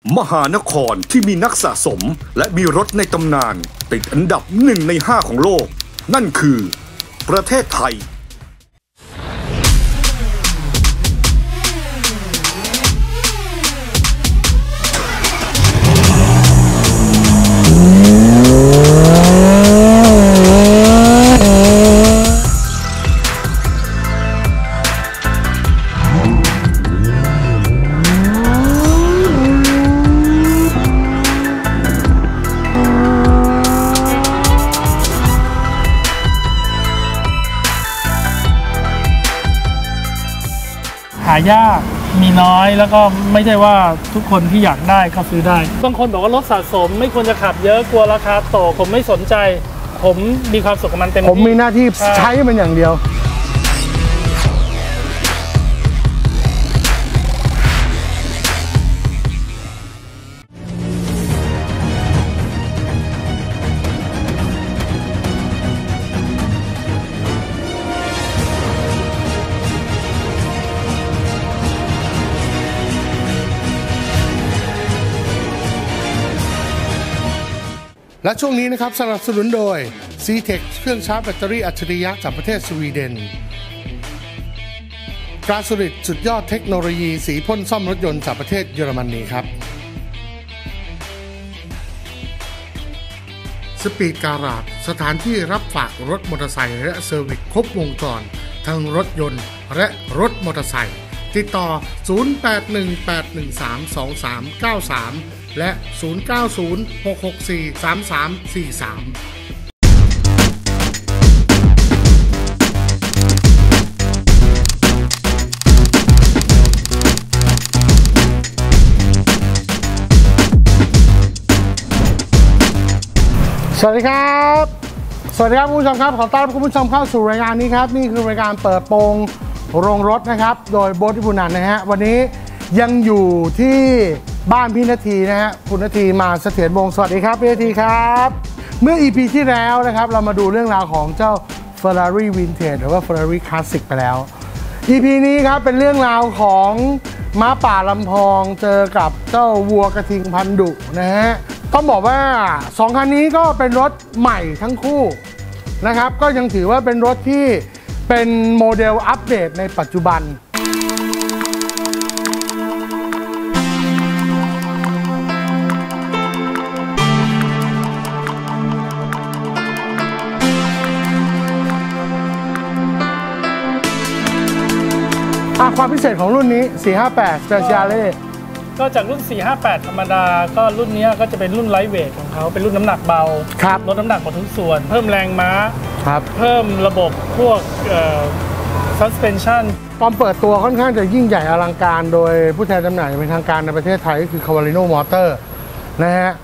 มหานครที่มีนักสะสมและมีรถในตำนานติดอันดับ1 ใน 5ของโลกนั่นคือประเทศไทยหายากมีน้อยแล้วก็ไม่ใช่ว่าทุกคนที่อยากได้ก็ซื้อได้บางคนบอกว่ารถสะสมไม่ควรจะขับเยอะกลัวราคาตกผมไม่สนใจผมมีความสุขกับมันเต็มที่ผมมีหน้าที่ใช้มันอย่างเดียวและช่วงนี้นะครับสนับสนุนโดย C-Tech เครื่องชาร์จแบตเตอรี่อัจฉริยะจากประเทศสวีเดนกราสุริตสุดยอดเทคโนโลยีสีพ่นซ่อมรถยนต์จากประเทศเยอรมนีครับสปีดการาจสถานที่รับฝากรถมอเตอร์ไซค์และเซอร์วิสครบวงจรทั้งรถยนต์และรถมอเตอร์ไซค์ติดต่อ 0818132393 และ 0906643343 สวัสดีครับคุณผู้ชมครับขอต้อนรับคุณผู้ชมเข้าสู่รายการนี้ครับนี่คือรายการเปิดโปงโรงรถนะครับโดยโบ๊ท ทิพุนันท์นะฮะวันนี้ยังอยู่ที่บ้านพี่นาทีนะฮะคุณนาทีมาเสถียรวงศ์สวัสดีครับพี่นาทีครับเมื่อ EP ที่แล้วนะครับเรามาดูเรื่องราวของเจ้า Ferrari Vintage หรือว่า Ferrari Classic ไปแล้ว EP นี้ครับเป็นเรื่องราวของม้าป่าลำพองเจอกับเจ้าวัวกระทิงพันธุ์ดุนะฮะต้องบอกว่า2คันนี้ก็เป็นรถใหม่ทั้งคู่นะครับก็ยังถือว่าเป็นรถที่เป็นโมเดลอัปเดตในปัจจุบันความพิเศษของรุ่นนี้458 Speciale ก็จากรุ่น458ธรรมดาก็รุ่นนี้ก็จะเป็นรุ่นไลท์เวทของเขาเป็นรุ่นน้ำหนักเบาลดน้ำหนักหมดทุกส่วนเพิ่มแรงม้าเพิ่มระบบพวกsuspension ตอนเปิดตัวค่อนข้างจะยิ่งใหญ่อลังการโดยผู้แทนจำหน่ายเป็นทางการในประเทศไทยก็คือ Cavalino Motor นะฮะ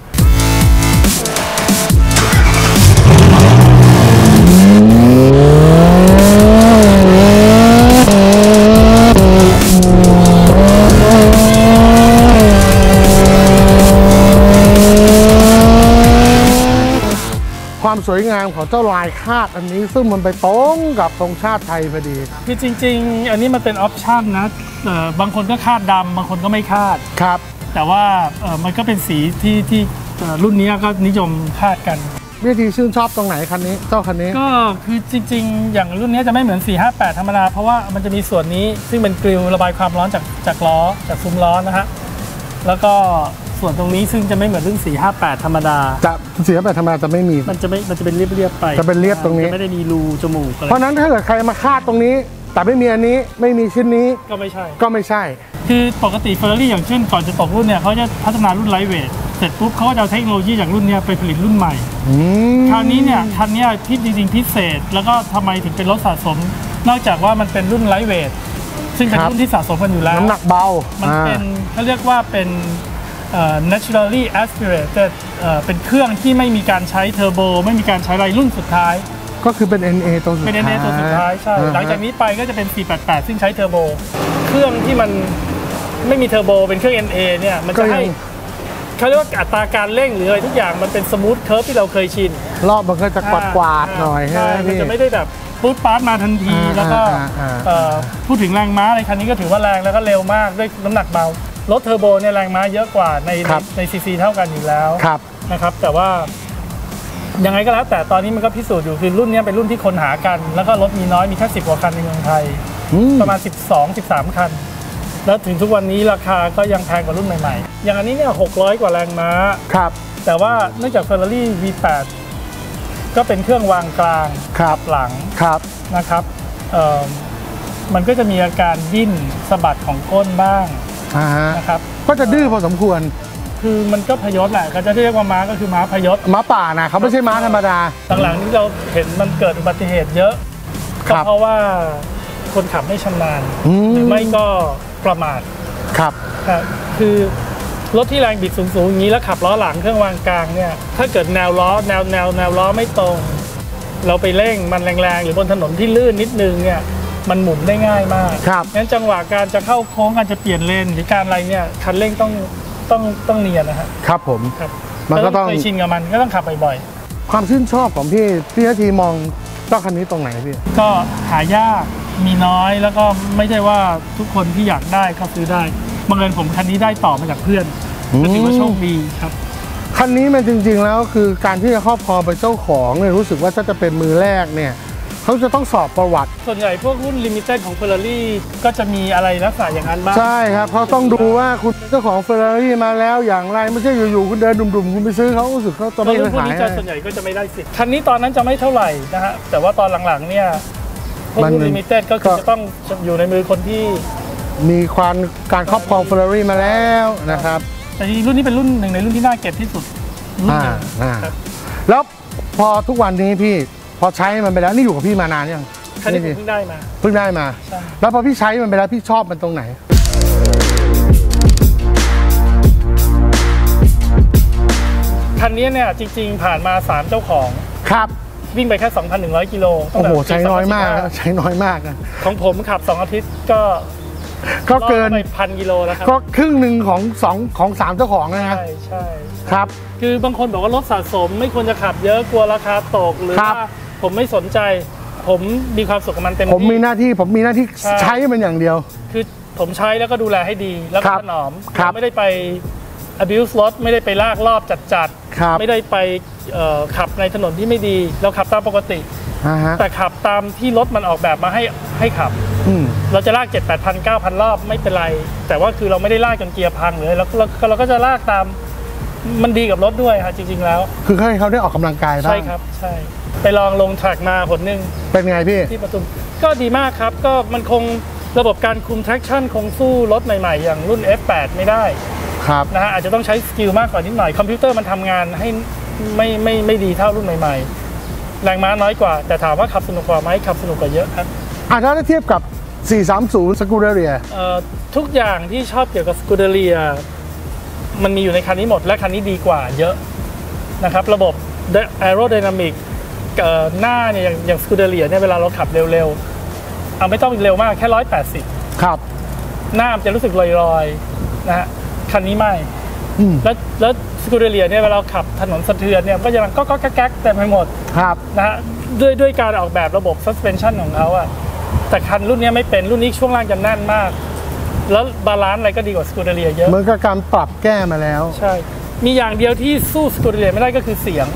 ความสวยงามของเจ้าลายคาดอันนี้ซึ่งมันไปตรงกับธงชาติไทยพอดีคือจริงๆอันนี้มันเป็นออปชั่นนะบางคนก็คาดดำบางคนก็ไม่คาดครับแต่ว่ามันก็เป็นสีที่รุ่นนี้ก็นิยมคาดกันวิธีชื่นชอบตรงไหนคันนี้เจ้าคันนี้ก็คือจริงๆอย่างรุ่นนี้จะไม่เหมือน458ธรรมดาเพราะว่ามันจะมีส่วนนี้ซึ่งเป็นกริลระบายความร้อนจากล้อจากซุ้มล้อนะฮะแล้วก็ส่วนตรงนี้ซึ่งจะไม่เหมือนรุ่น458ธรรมดาจะ458ธรรมดาจะไม่มีมันจะเป็นเรียบๆไปจะเป็นเรียบตรงนี้ไม่ได้มีรูจมูกเพราะนั้นถ้าเกิดใครมาคาดตรงนี้แต่ไม่มีอันนี้ไม่มีชิ้นนี้ก็ไม่ใช่คือปกติ Ferrari อย่างเช่นก่อนจะตกรุ่นเนี่ยเขาจะพัฒนารุ่นไลท์เวทเสร็จปุ๊บเขาก็จะเอาเทคโนโลยีจากรุ่นนี้ไปผลิตรุ่นใหม่คราวนี้เนี่ยคันนี้ที่จริงๆพิเศษแล้วก็ทำไมถึงเป็นรถสะสมนอกจากว่ามันเป็นรุ่นไลท์เวทซึ่งเป็นรุ่นที่สะสมกันอยู่แล้วน้ำหนักเบามันเป็นเขาเรียกว่าเป็นnaturally aspirated เป็นเครื่องที่ไม่มีการใช้เทอร์โบไม่มีการใช้อะไรรุ่นสุดท้ายก็คือเป็น NA ตัวสุดท้ายเป็น NA ตัวสุดท้ายใช่หลังจากนี้ไปก็จะเป็น488ซึ่งใช้เทอร์โบเครื่องที่มันไม่มีเทอร์โบเป็นเครื่อง NA เนี่ยมันจะให้เขาเรียกว่าอัตราการเร่งหรืออะไรทุกอย่างมันเป็นสมูทเคิร์ฟที่เราเคยชินรอบมันก็จะกวาดหน่อยใช่มันจะไม่ได้แบบ ปุ๊บปาร์ตมาทันทีแล้วก็พูดถึงแรงม้าอะไรคันนี้ก็ถือว่าแรงแล้วก็เร็วมากด้วยน้ำหนักเบารถเทอร์โบเนี่ยแรงม้าเยอะกว่าในซีซีเท่ากันอยู่แล้วนะครับแต่ว่ายังไงก็แล้วแต่ตอนนี้มันก็พิสูจน์อยู่คือรุ่นนี้เป็นรุ่นที่คนหากันแล้วก็รถมีน้อยมีแค่10 กว่าคันในเมืองไทยประมาณ12-13 คันแล้วถึงทุกวันนี้ราคาก็ยังแพงกว่ารุ่นใหม่ๆอย่างอันนี้เนี่ย600 กว่าแรงม้าแต่ว่าเนื่องจาก Ferrari V8 ก็เป็นเครื่องวางกลางหลังนะครับมันก็จะมีอาการดิ้นสะบัดของก้นบ้างนะครับก็จะดื้อพอสมควรคือมันก็พยศแหละเขาจะเรียกว่าม้าก็คือม้าพยศม้าป่านะเขาไม่ใช่ม้าธรรมดาหลังๆนี้เราเห็นมันเกิดอุบัติเหตุเยอะก็เพราะว่าคนขับไม่ชำนาญหรือไม่ก็ประมาทคือรถที่แรงบิดสูงๆอย่างนี้แล้วขับล้อหลังเครื่องวางกลางเนี่ยถ้าเกิดแนวล้อไม่ตรงเราไปเร่งมันแรงๆหรือบนถนนที่ลื่นนิดนึงเนี่ยมันหมุนได้ง่ายมากงั้นจังหวะการจะเข้าโค้งการจะเปลี่ยนเลนหรือการอะไรเนี่ยคันเร่งต้องเนียนนะครับผมมันก็ต้องเคยชินกับมันก็ต้องขับบ่อยๆความชื่นชอบของพี่นาทีมองเจ้าคันนี้ตรงไหนพี่ก็หายากมีน้อยแล้วก็ไม่ใช่ว่าทุกคนที่อยากได้ก็ซื้อได้บังเอิญผมคันนี้ได้ต่อมาจากเพื่อนก็ถือว่าโชคดีครับคันนี้มันจริงๆแล้วคือการที่จะครอบครองเป็นเจ้าของเนี่ยรู้สึกว่าถ้าจะเป็นมือแรกเนี่ยเขาจะต้องสอบประวัติส่วนใหญ่พวกรุ่นลิมิเต็ดของ Ferrari ก็จะมีอะไรลักษณะอย่างนั้นบ้างใช่ครับเขาต้องดูว่าคุณเป็นเจ้าของ Ferrari มาแล้วอย่างไรไม่ใช่อยู่ๆคุณเดินดุ่มๆคุณไปซื้อเขารู้สึกเขาจะไม่ได้ขายส่วนใหญ่ก็จะไม่ได้สิทธิ์คันนี้ตอนนั้นจะไม่เท่าไหร่นะฮะแต่ว่าตอนหลังๆเนี่ยพวกรุ่นลิมิเต็ดก็คือจะต้องอยู่ในมือคนที่มีการครอบครอง Ferrari มาแล้วนะครับแต่รุ่นนี้เป็นรุ่นหนึ่งในรุ่นที่น่าเก็บที่สุดแล้วพอทุกวันนี้พี่พอใช้มันไปแล้วนี่อยู่กับพี่มานานยังคันนี้เพิ่งได้มาแล้วพอพี่ใช้มันไปแล้วพี่ชอบมันตรงไหนคันนี้เนี่ยจริงๆผ่านมา3เจ้าของวิ่งไปแค่ 2,100 กิโลโอ้โหใช้น้อยมากใช้น้อยมากของผมขับ2 อาทิตย์ก็เกินไป1,000 กิโลแล้วครับก็ครึ่งหนึ่งของ3เจ้าของนะใช่ครับคือบางคนบอกว่ารถสะสมไม่ควรจะขับเยอะกลัวราคาตกหรือว่าผมไม่สนใจผมมีความสุขกับมันเต็มที่ผมมีหน้าที่ใช้มันอย่างเดียวคือผมใช้แล้วก็ดูแลให้ดีแล้วก็ถนอมไม่ได้ไป abuse รถไม่ได้ไปลากรอบจัดไม่ได้ไปขับในถนนที่ไม่ดีเราขับตามปกติแต่ขับตามที่รถมันออกแบบมาให้ขับเราจะลาก 7,000 8,000 9,000 รอบไม่เป็นไรแต่ว่าคือเราไม่ได้ลากจนเกียร์พังเลยแล้วเราก็จะลากตามมันดีกับรถด้วยครับจริงๆแล้วคือให้เขาได้ออกกำลังกายบ้างใช่ครับใช่ไปลองลงแทร็กมาหนนึงเป็นไงพี่ที่ปทุมก็ดีมากครับก็มันคงระบบการคุม traction คงสู้รถใหม่ๆอย่างรุ่น F8 ไม่ได้นะฮะอาจจะต้องใช้สกิลมากกว่านิดหน่อยคอมพิวเตอร์มันทำงานให้ไม่ดีเท่ารุ่นใหม่ๆแรงม้าน้อยกว่าแต่ถามว่าขับสนุกกว่าไหมขับสนุกกว่าเยอะครับถ้าเทียบกับ430 Scuderia ทุกอย่างที่ชอบเกี่ยวกับ Scuderia มันมีอยู่ในคันนี้หมดและคันนี้ดีกว่าเยอะนะครับระบบ Aerodynamic หน้าเนี่ยอย่าง Scuderia เนี่ยเวลาเราขับเร็วๆไม่ต้องเร็วมากแค่180 ครับหน้ามันจะรู้สึกลอยๆนะฮะคันนี้ไม่แล้ว Scuderia เนี่ยเวลาเราขับถนนสะเทือนเนี่ยก็จะมันก็แก๊กเต็มไปหมดนะฮะด้วยการออกแบบระบบ suspension ของเขาอะแต่คันรุ่นนี้ไม่เป็นรุ่นนี้ช่วงล่างจะแน่นมากแล้วบาลานซ์อะไรก็ดีกว่า Scuderia เยอะเหมือนกับการปรับแก้มาแล้วใช่มีอย่างเดียวที่สู้ Scuderia ไม่ได้ก็คือเสียง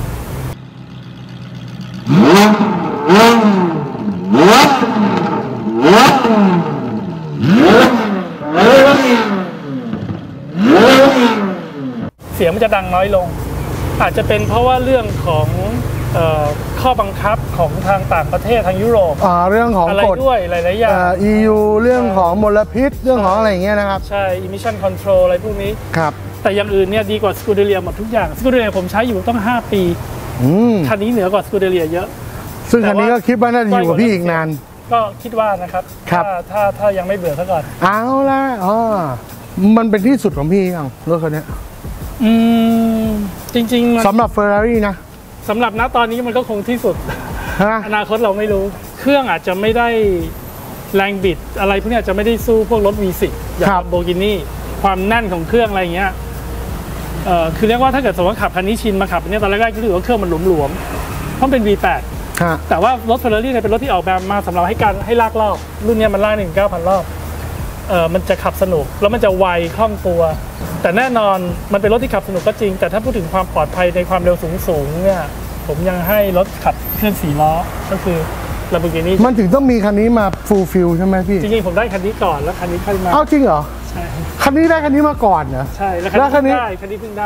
มันจะดังน้อยลงอาจจะเป็นเพราะว่าเรื่องของข้อบังคับของทางต่างประเทศทางยุโรปเรื่องของกฎด้วยหลายๆอย่าง EU เรื่องของมลพิษเรื่องของอะไรอย่างเงี้ยนะครับใช่ emission control อะไรพวกนี้ครับแต่อย่างอื่นเนี่ยดีกว่า Scuderia หมดทุกอย่าง Scuderia ผมใช้อยู่ต้อง5 ปีคันนี้เหนือกว่า Scuderia เยอะซึ่งคันนี้ก็คิดว่าน่าจะอยู่กับพี่อีกนานก็คิดว่านะครับถ้ายังไม่เบื่อซะก่อนเอาละมันเป็นที่สุดของพี่ยังรถคันนี้จริงๆสำหรับ Ferrari นะสำหรับณตอนนี้มันก็คงที่สุดอนาคตเราไม่รู้เครื่องอาจจะไม่ได้แรงบิดอะไรพวกนี้อาจจะไม่ได้สู้พวกรถ V10 อย่างโบกินี่ความแน่นของเครื่องอะไรอย่างเงี้ยคือเรียกว่าถ้าเกิดสมมติว่าขับคันนี้ชินมาขับเนี่ยตอนแรกๆก็รู้ว่าเครื่องมันหลวมๆเพราะเป็น V8 แต่ว่ารถ Ferrari เนี่ยเป็นรถที่ออกแบบมาสำหรับให้ลากรอบรุ่นนี้มันลาก 19,000 รอบมันจะขับสนุกแล้วมันจะไวคล่องตัว แต่แน่นอนมันเป็นรถที่ขับสนุกก็จริงแต่ถ้าพูดถึงความปลอดภัยในความเร็วสูงเนี่ยผมยังให้รถขับเคลื่อน4 ล้อก็คือ Lamborghini มันถึงต้องมีคันนี้มาฟูลฟิลใช่ไหมพี่จริงๆผมได้คันนี้ก่อนแล้วคันนี้ค่อยมาจริงเหรอใช่คันนี้ได้คันนี้มาก่อนเหรอใช่แล้วคันนี้เพิ่งได้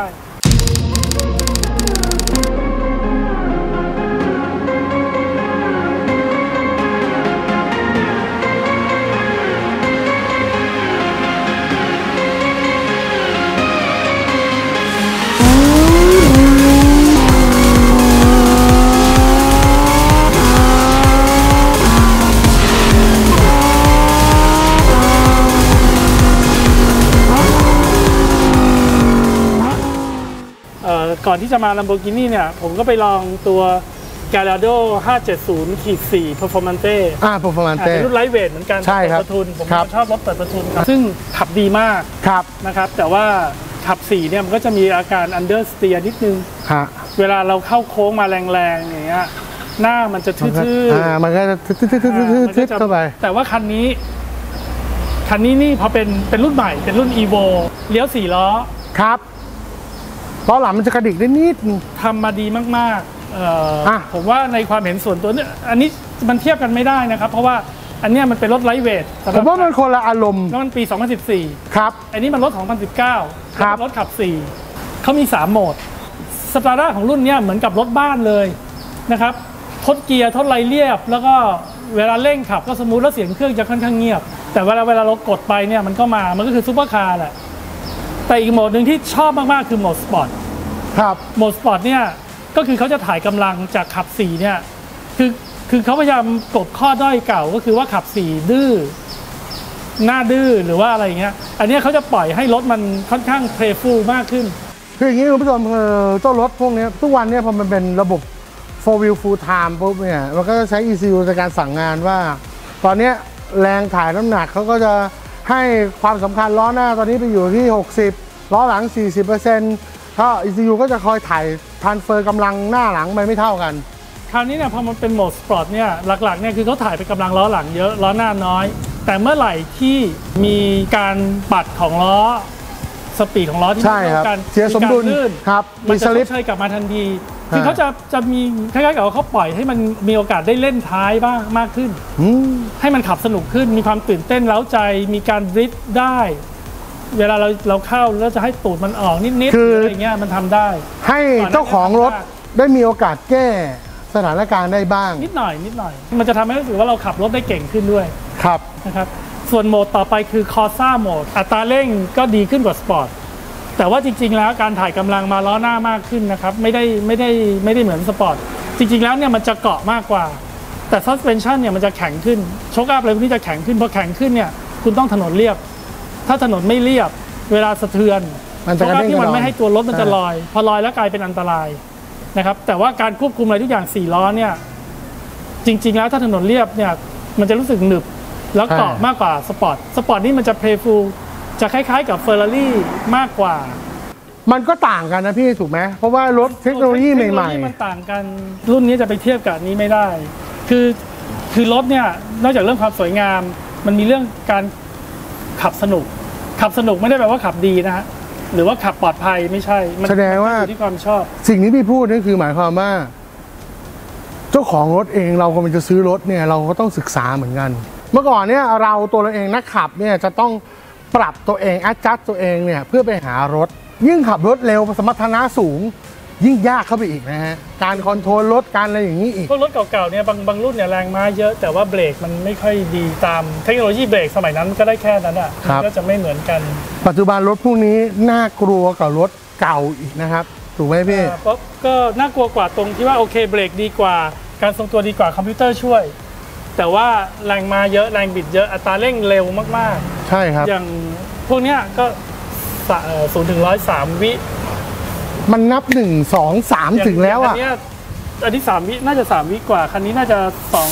ก่อนที่จะมา Lamborghini เนี่ยผมก็ไปลองตัว Gallardo 570-4 Performante Performante เป็นรุ่นไลท์เวทเหมือนกันใช่ครับประทุนผมชอบรถเปิดประทุนซึ่งขับดีมากนะครับแต่ว่าขับ4เนี่ยมันก็จะมีอาการ understeer นิดนึงเวลาเราเข้าโค้งมาแรงๆอย่างเงี้ยหน้ามันจะทื่อๆมันก็จะทื่อๆเข้าไปแต่ว่าคันนี้นี่พอเป็นรุ่นใหม่เป็นรุ่น Evo เลี้ยว4 ล้อครับล้อหลังมันจะกระดิกได้นิดนึงทำมาดีมากๆผมว่าในความเห็นส่วนตัวเนี่ยอันนี้มันเทียบกันไม่ได้นะครับเพราะว่าอันนี้มันเป็นรถไลท์เวทผมว่ามันคนละอารมณ์แล้วมันปี 2014 ครับอันนี้มันรถ 2019ครับรถขับ4เขามี3โหมดสตาร์ด้าของรุ่นนี้เหมือนกับรถบ้านเลยนะครับทดเกียร์ทดไล่เรียบแล้วก็เวลาเร่งขับก็สมูทแล้วเสียงเครื่องจะค่อนข้างเงียบแต่เวลาเรากดไปเนี่ยมันก็คือซุปเปอร์คาร์แหละแต่อีกโหมดหนึ่งที่ชอบมากๆคือโหมดสปอร์ตครับโหมดสปอร์ตเนี่ยก็คือเขาจะถ่ายกำลังจากขับ4เนี่ยคือเขาพยายามกลบข้อด้อยเก่าก็คือว่าขับ4ดื้อหน้าดื้อหรือว่าอะไรเงี้ยอันนี้เขาจะปล่อยให้รถมันค่อนข้างเพลย์ฟูลมากขึ้นคืออย่างนี้คุณผู้ชมเจ้ารถพวกนี้ทุกวันเนี่ยพอมันเป็นระบบ 4 wheel full time ปุ๊บเนี่ยมันก็จะใช้ ECU ในการสั่งงานว่าตอนนี้แรงถ่ายน้ำหนักเขาก็จะให้ความสำคัญล้อหน้าตอนนี้ไปอยู่ที่60ล้อหลัง 40%ถ้า ECU ก็จะคอยถ่ายทรานสเฟอร์กำลังหน้าหลังไม่เท่ากันคราวนี้เนี่ยพอมันเป็นโหมดสปอร์ตเนี่ยหลักๆเนี่ยคือเขาถ่ายไปกำลังล้อหลังเยอะล้อหน้าน้อยแต่เมื่อไหร่ที่มีการปัดของล้อสปีดของล้อที่ไม่เท่ากันเสียสมดุลครับมันจะเฉยกลับมาทันทีคือเขาจะมีคล้ายๆกับเขาปล่อยให้มันมีโอกาสได้เล่นท้ายบ้างมากขึ้นให้มันขับสนุกขึ้นมีความตื่นเต้นเร้าใจมีการดริฟต์ได้เวลาเราเข้าแล้วจะให้ตูดมันออกนิดๆอะไรเงี้ยมันทำได้ให้เจ้าของรถได้มีโอกาสแก้สถานการณ์ได้บ้างนิดหน่อยมันจะทำให้รู้สึกว่าเราขับรถได้เก่งขึ้นด้วยครับนะครับส่วนโหมดต่อไปคือ Corsa โหมดอัตราเร่งก็ดีขึ้นกว่าสปอร์ตแต่ว่าจริงๆแล้วการถ่ายกำลังมาล้อหน้ามากขึ้นนะครับไม่ได้เหมือนสปอร์ตจริงๆแล้วเนี่ยมันจะเกาะมากกว่าแต่ suspension เนี่ยมันจะแข็งขึ้นโชคอัพอะไรพวกนี้จะแข็งขึ้นพอแข็งขึ้นเนี่ยคุณต้องถนนเรียบถ้าถนนไม่เรียบเวลาสะเทือนโชคอัพที่มันไม่ให้ตัวรถมันจะลอยพอลอยแล้วกลายเป็นอันตรายนะครับแต่ว่าการควบคุมอะไรทุกอย่าง4 ล้อเนี่ยจริงๆแล้วถ้าถนนเรียบเนี่ยมันจะรู้สึกหนึบแล้วเกาะมากกว่าสปอร์ตนี่มันจะเพลย์ฟูลจะคล้ายๆกับเฟอร์รารี่มากกว่ามันก็ต่างกันนะพี่ถูกไหมเพราะว่ารถเทคโนโลยีใหม่ๆมันต่างกันรุ่นนี้จะไปเทียบกับนี้ไม่ได้คือรถเนี่ยนอกจากเรื่องความสวยงามมันมีเรื่องการขับสนุกไม่ได้แปลว่าขับดีนะฮะหรือว่าขับปลอดภัยไม่ใช่แสดงว่าที่ความชอบสิ่งที่พี่พูดนั่นคือหมายความว่าเจ้าของรถเองเรากำลังจะซื้อรถเนี่ยเราก็ต้องศึกษาเหมือนกันเมื่อก่อนเนี่ยเราตัวเราเองนักขับเนี่ยจะต้องปรับตัวเองadjustตัวเองเนี่ยเพื่อไปหารถยิ่งขับรถเร็วสมรรถนะสูงยิ่งยากเข้าไปอีกนะฮะการคอนโทรลรถการอะไรอย่างนี้อีกพวกรถเก่าๆเนี่ยบางรุ่นเนี่ยแรงม้าเยอะแต่ว่าเบรกมันไม่ค่อยดีตามเทคโนโลยีเบรกสมัยนั้นก็ได้แค่นั้นอ่ะก็จะไม่เหมือนกันปัจจุบันรถพวกนี้น่ากลัวกว่ารถเก่าอีกนะครับถูกไหมพี่ก็น่ากลัวกว่าตรงที่ว่าโอเคเบรกดีกว่าการทรงตัวดีกว่าคอมพิวเตอร์ช่วยแต่ว่าแรงม้าเยอะแรงบิดเยอะอัตราเร่งเร็วมากๆใช่ครับอย่างพวกเนี้ยก็0 ถึง 100 3 วิมันนับ1 2 3ถึงแล้วอ่ะอันนี้3 วิน่าจะ3 วิกว่าคันนี้น่าจะ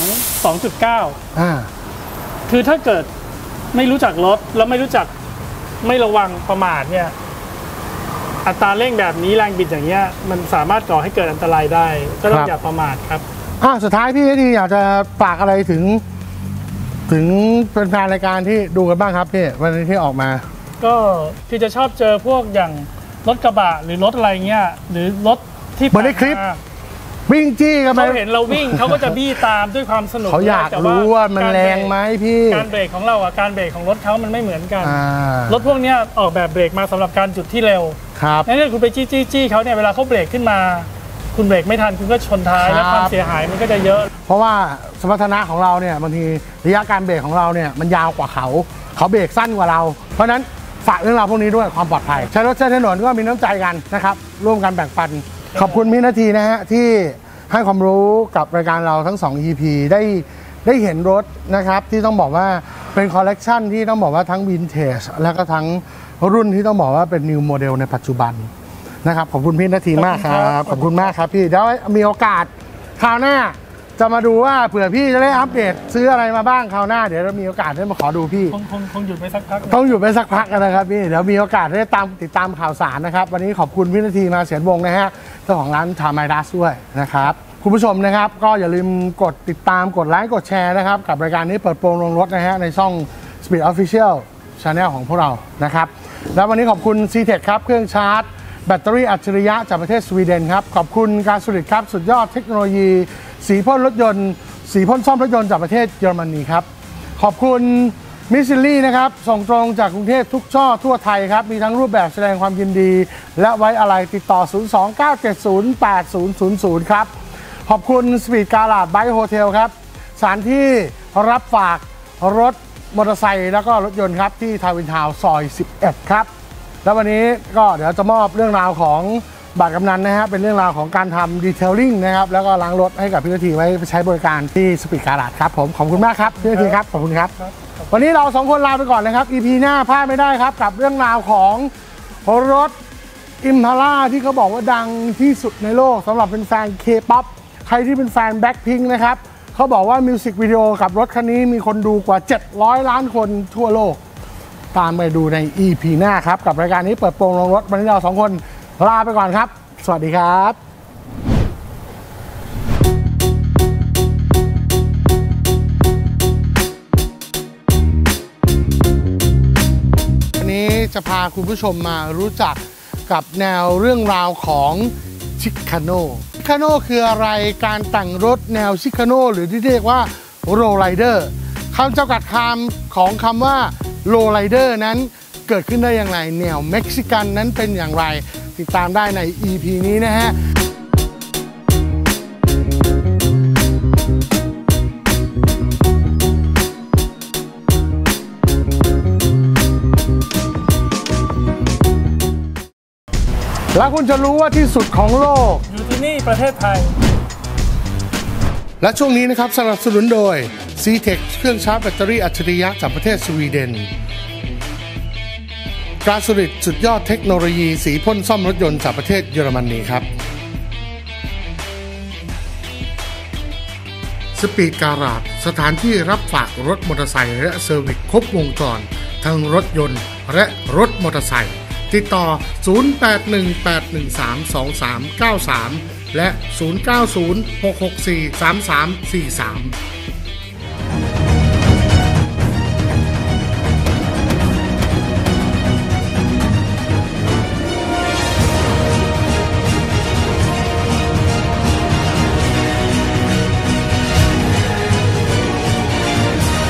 2.9คือถ้าเกิดไม่รู้จักรถแล้วไม่ระวังประมาทเนี่ยอัตราเร่งแบบนี้แรงบิดอย่างเงี้ยมันสามารถก่อให้เกิดอันตรายได้ก็ต้องอย่าประมาทครับสุดท้ายพี่ทีอยากจะฝากอะไรถึงถึงเป็นแฟนรายการที่ดูกันบ้างครับพี่วันนี้ที่ออกมาก็ที่จะชอบเจอพวกอย่างรถกระบะหรือรถอะไรเงี้ยหรือรถที่เหมือนในคลิปวิ่งจี้กันไปเขาเห็นเราวิ่งเขาก็จะบี้ตามด้วยความสนุกเขาอยากรู้ว่ามันแรงไหมพี่การเบรกของเราการเบรกของรถเขามันไม่เหมือนกันรถพวกนี้ออกแบบเบรกมาสำหรับการจุดที่เร็วครับนั่นคือคุณไปจี้เขาเนี่ยเวลาเขาเบรกขึ้นมาคุณเบรกไม่ทันคุณก็ชนท้ายแล้วความเสียหายมันก็จะเยอะเพราะว่าสมรรถนะของเราเนี่ยบางทีระยะการเบรกของเราเนี่ยมันยาวกว่าเขาเบรกสั้นกว่าเราเพราะนั้นฝากเรื่องราวพวกนี้ด้วยความปลอดภัยใช้รถใช้ถนนก็มีน้ำใจกันนะครับร่วมกันแบ่งปันขอบคุณพี่นาทีนะฮะที่ให้ความรู้กับรายการเราทั้ง2 EP ได้เห็นรถนะครับที่ต้องบอกว่าเป็นคอลเลกชันที่ต้องบอกว่าทั้งวินเทจแล้วก็ทั้งรุ่นที่ต้องบอกว่าเป็นนิวโมเดลในปัจจุบันนะครับขอบคุณพี่นาทีมากครับขอบคุณมากครับพี่เดี๋ยวมีโอกาสคราวหน้าจะมาดูว่าเผื่อพี่จะได้อัปเดตซื้ออะไรมาบ้างคราวหน้าเดี๋ยวเรามีโอกาสได้มาขอดูพี่คงหยุดไปสักพักต้องหยุดไปสักพักนะครับพี่เดี๋ยวมีโอกาสได้ติดตามข่าวสารนะครับวันนี้ขอบคุณพี่นาทีมาเสียนวงนะฮะเจ้าของร้านทาไมดัสด้วยนะครับคุณผู้ชมนะครับก็อย่าลืมกดติดตามกดไลค์กดแชร์นะครับกับรายการนี้เปิดโปงลงรถนะฮะในช่อง Speed Official Channel ของพวกเรานะครับแล้ววันนี้ขอบคุณ CTEK ครับเครื่องชาร์จแบตเตอรี่อัจฉริยะจากประเทศสวีเดนครับขอบคุณการสุริตครับสุดยอดเทคโนโลยีสีพ่นรถยนต์สีพ่นซ่อมรถยนต์จากประเทศเยอรมนีครับขอบคุณมิสซิลี่นะครับส่งตรงจากกรุงเทพทุกช่อทั่วไทยครับมีทั้งรูปแบบแสดงความยินดีและไว้อะไรติดต่อ 029708000 ครับขอบคุณสปีดการ์ดไบค์โฮเทลครับสถานที่รับฝากรถมอเตอร์ไซค์แล้วก็รถยนต์ครับที่ทาวินทาวน์ซอย 11 ครับแล้ววันนี้ก็เดี๋ยวจะมอบเรื่องราวของบัตรกำนันนะฮะเป็นเรื่องราวของการทำดีเทลลิ่งนะครับแล้วก็ล้างรถให้กับพี่นาทีไว้ใช้บริการที่สปีดการ์ดครับผมขอบคุณมากครับพี่นาทีครับขอบคุณครับวันนี้เรา2คนลาไปก่อนนะครับ EP หน้าพลาดไม่ได้ครับกับเรื่องราวของรถอิมพาล่าที่เขาบอกว่าดังที่สุดในโลกสำหรับเป็นแฟน K-POP ใครที่เป็นแฟน Blackpink นะครับเขาบอกว่ามิวสิกวิดีโอกับรถคันนี้มีคนดูกว่า700 ล้านคนทั่วโลกตามไปดูใน EP หน้าครับกับรายการนี้เปิดโปงลงรถวันนี้เรา2คนลาไปก่อนครับสวัสดีครับวันนี้จะพาคุณผู้ชมมารู้จักกับแนวเรื่องราวของชิคาโน่คืออะไรการแต่งรถแนวชิคาโน่หรือที่เรียกว่าโรลไรเดอร์คำจำกัดความของคำว่าโรลไรเดอร์นั้นเกิดขึ้นได้อย่างไรแนวเม็กซิกันนั้นเป็นอย่างไรติดตามได้ใน EP นี้นะฮะแล้วคุณจะรู้ว่าที่สุดของโลกอยู่ที่นี่ประเทศไทยและช่วงนี้นะครับสนับสนุนโดย CTEK เครื่องชาร์จแบตเตอรี่อัจฉริยะจากประเทศสวีเดนกราสุริตสุดยอดเทคโนโลยีสีพ่นซ่อมรถยนต์จากประเทศเยอรมนีครับสปีดการ์ดสถานที่รับฝากรถมอเตอร์ไซค์และเซอร์วิสครบวงจรทั้งรถยนต์และรถมอเตอร์ไซค์ติดต่อ 0818132393 และ 0906643343